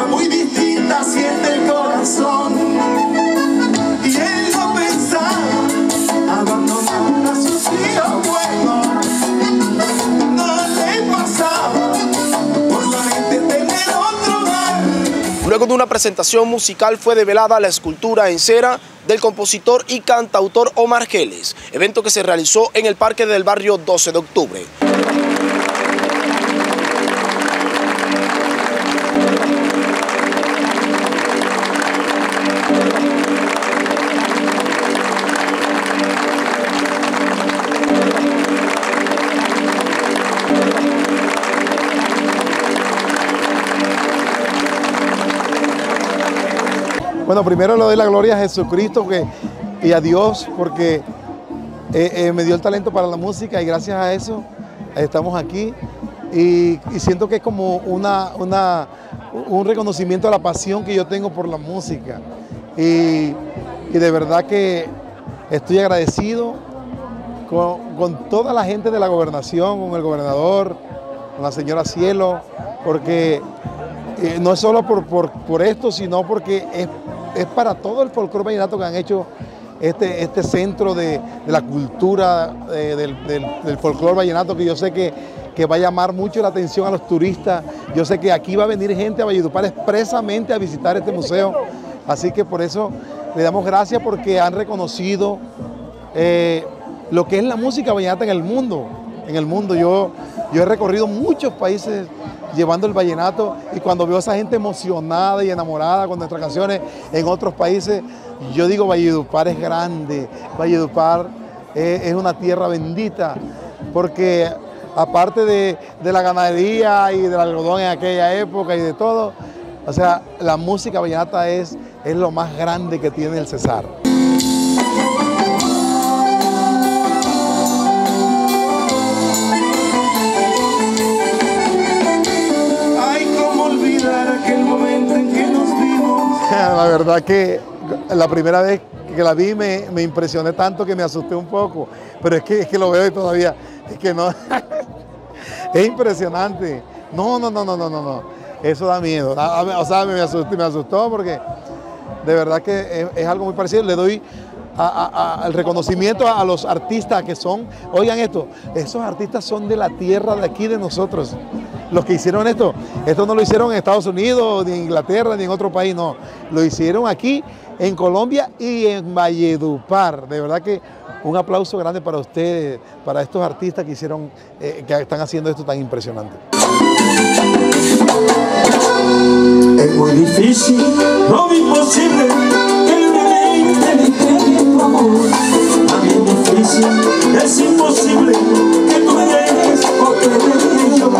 muy distinta siente el corazón. Y él no pensaba abandonar a sus hijos buenos. No le pasaba por la mente tener otro hogar. Luego de una presentación musical fue develada la escultura en cera del compositor y cantautor Omar Geles, evento que se realizó en el Parque del Barrio 12 de Octubre. Bueno, primero le doy la gloria a Jesucristo y a Dios porque me dio el talento para la música y gracias a eso estamos aquí y siento que es como un reconocimiento a la pasión que yo tengo por la música y de verdad que estoy agradecido con toda la gente de la gobernación, con el gobernador, con la señora Cielo, porque no es solo por esto, sino porque es para todo el folclore vallenato que han hecho este centro de la cultura del folclore vallenato, que yo sé que va a llamar mucho la atención a los turistas. Yo sé que aquí va a venir gente a Valledupar expresamente a visitar este museo, así que por eso le damos gracias porque han reconocido lo que es la música vallenata en el mundo. Yo he recorrido muchos países llevando el vallenato y cuando veo a esa gente emocionada y enamorada con nuestras canciones en otros países, yo digo Valledupar es grande, Valledupar es una tierra bendita, porque aparte de la ganadería y del algodón en aquella época y de todo, o sea, la música vallenata es lo más grande que tiene el Cesar. La verdad que la primera vez que la vi me impresioné tanto que me asusté un poco, pero es que lo veo y todavía, es que no, es impresionante. No, eso da miedo, o sea, me asustó porque de verdad que es algo muy parecido. Le doy el reconocimiento a los artistas que son, oigan esto, esos artistas son de la tierra de aquí de nosotros. Los que hicieron esto no lo hicieron en Estados Unidos, ni en Inglaterra, ni en otro país, no. Lo hicieron aquí, en Colombia y en Valledupar. De verdad que un aplauso grande para ustedes, para estos artistas que hicieron, que están haciendo esto tan impresionante. Es muy difícil, no imposible, el bebé de tu amor. También difícil, es imposible que tú me dejes o que te deje yo.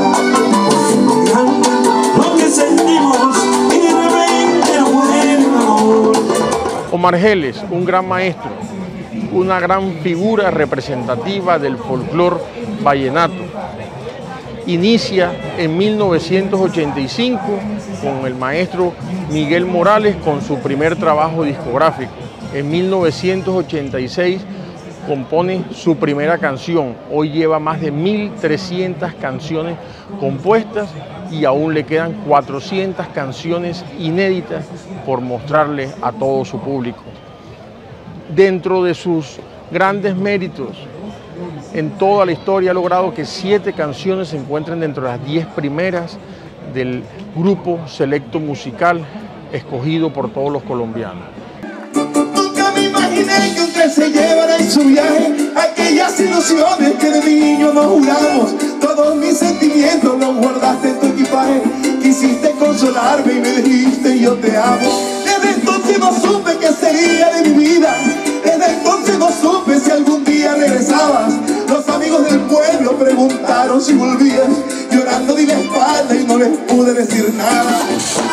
Omar Geles, un gran maestro, una gran figura representativa del folclore vallenato. Inicia en 1985 con el maestro Miguel Morales con su primer trabajo discográfico. En 1986 compone su primera canción. Hoy lleva más de 1.300 canciones compuestas y aún le quedan 400 canciones inéditas por mostrarle a todo su público. Dentro de sus grandes méritos, en toda la historia ha logrado que 7 canciones se encuentren dentro de las 10 primeras del grupo selecto musical escogido por todos los colombianos. Nunca me imaginé que usted se llevara en su viaje aquellas ilusiones que de niño nos juramos. Todos mis sentimientos los guardaste en tu equipaje. Quisiste consolarme y me dijiste yo te amo. Desde entonces no supe qué sería de mi vida. Desde entonces no supe si algún día regresabas. Los amigos del pueblo preguntaron si volvías. Llorando di la espalda y no les pude decir nada.